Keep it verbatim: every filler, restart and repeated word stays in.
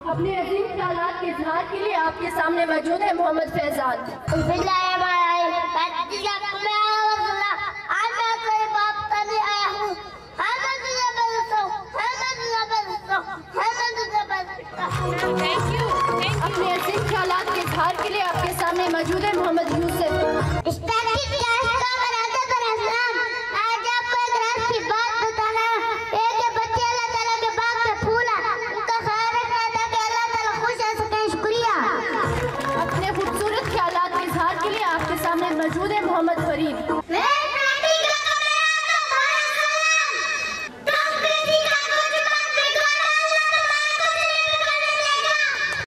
अपने अजीम ख्यालात के इजहार के लिए आपके सामने मौजूद है मोहम्मद फैजान। अपने अजीम ख्यालात के इजहार के लिए आपके सामने मौजूद है मोहम्मद यूसुफ। अपने खूबसूरत ख्यालात के इजहार के लिए आपके सामने मौजूद है मोहम्मद फरीद।